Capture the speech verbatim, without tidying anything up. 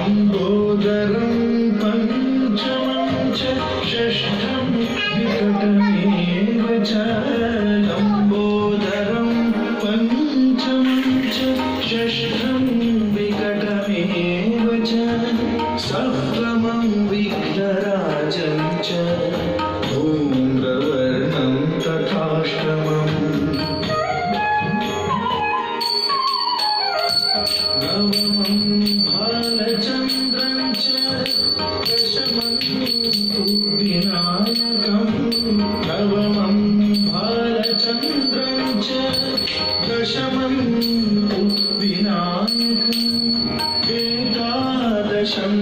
लंबोदरं पंचमं च षष्ठं विकटमेव च लंबोदरं पंचमं च षष्ठं विकटमेव च सप्तमं विघ्नराजं च धूम्रवर्णं तथाष्टमम् नवमं भालचन्द्रं च दशमं तु विनायकं नवमं भालचन्द्रं च दशमं तु विनायकम् एकादशं